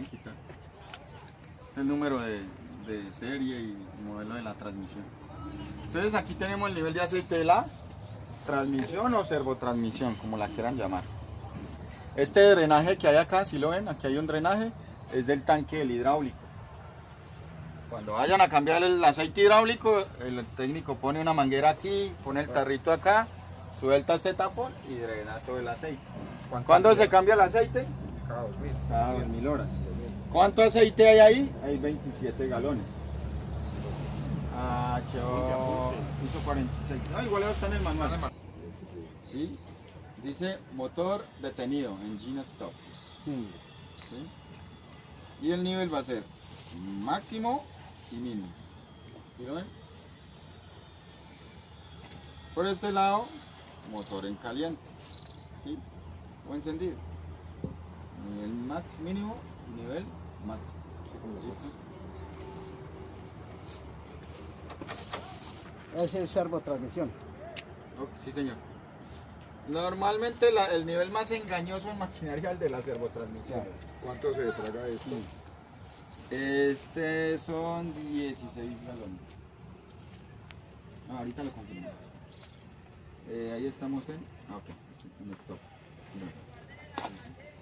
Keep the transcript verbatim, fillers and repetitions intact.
pueden quitar. Este es el número de, de serie y modelo de la transmisión. Entonces aquí tenemos el nivel de aceite de la transmisión o servotransmisión, como la quieran llamar. Este drenaje que hay acá, si lo ven, aquí hay un drenaje, es del tanque del hidráulico. Cuando vayan a cambiar el aceite hidráulico, el técnico pone una manguera aquí, pone el tarrito acá, suelta este tapón y drena todo el aceite. ¿Cuándo se cambia el aceite? Cada dos mil. Cada dos mil horas. ¿Cuánto aceite hay ahí? Hay veintisiete galones. Ah, chao. Hizo cuarenta y seis. No, igual está en el manual. Sí. Dice motor detenido, engine stop. ¿Sí? Y el nivel va a ser máximo y mínimo. ¿Sí lo ven? Por este lado, motor en caliente. ¿Sí? O encendido. Nivel max mínimo, nivel máximo. ¿Listo? Ese es servotransmisión. Oh, sí, señor. Normalmente la- el nivel más engañoso en maquinaria es el de la servotransmisión. ¿Cuánto se traga esto? Este son dieciséis galones. Ah, ahorita lo confirmo. Eh, ahí estamos en... Ah, ok, en stop. Mira.